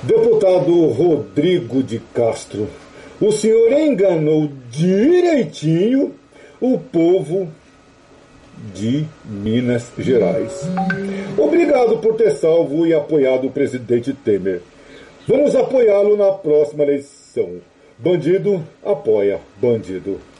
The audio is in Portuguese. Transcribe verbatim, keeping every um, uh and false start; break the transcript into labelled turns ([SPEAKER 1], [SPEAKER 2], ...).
[SPEAKER 1] Deputado Rodrigo de Castro, o senhor enganou direitinho o povo de Minas Gerais. Obrigado por ter salvo e apoiado o presidente Temer. Vamos apoiá-lo na próxima eleição. Bandido apoia bandido.